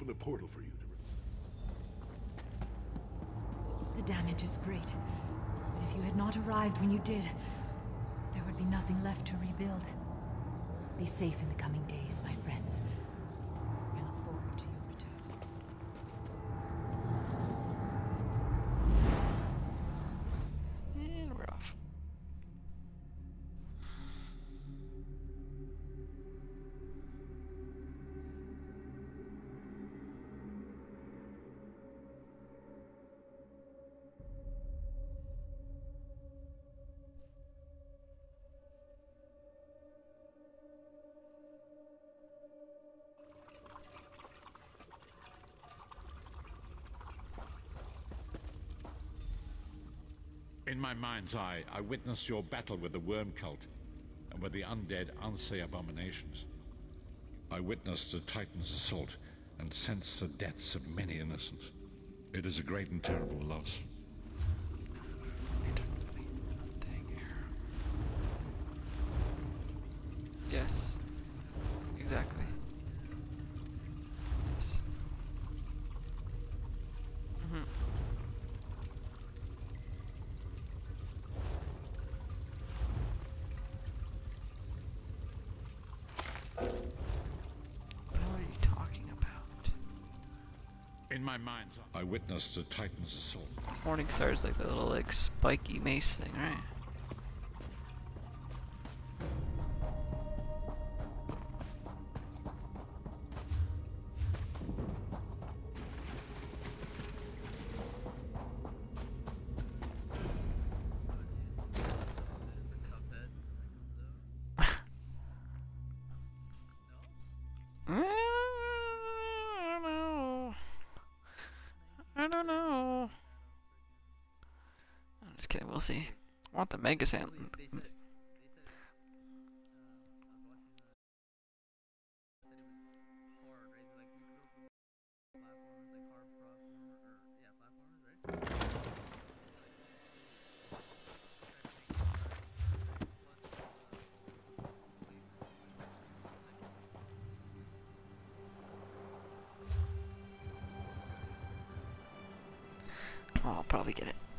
open the portal for you to... The damage is great. But if you had not arrived when you did, there would be nothing left to rebuild. Be safe in the coming days, my friends. I look forward to your return. And we're off. In my mind's eye, I witnessed your battle with the worm cult and with the undead Unsay abominations. I witnessed the Titan's assault and sensed the deaths of many innocents. It is a great and terrible loss. Yes. Exactly. Yes. What are you talking about? In my mind's eye, I witnessed the Titan's assault. Morning Star is like the little like spiky mace thing, right? I don't know. I'm just kidding, we'll see. I want the Mega Sand. Oh, I'll probably get it.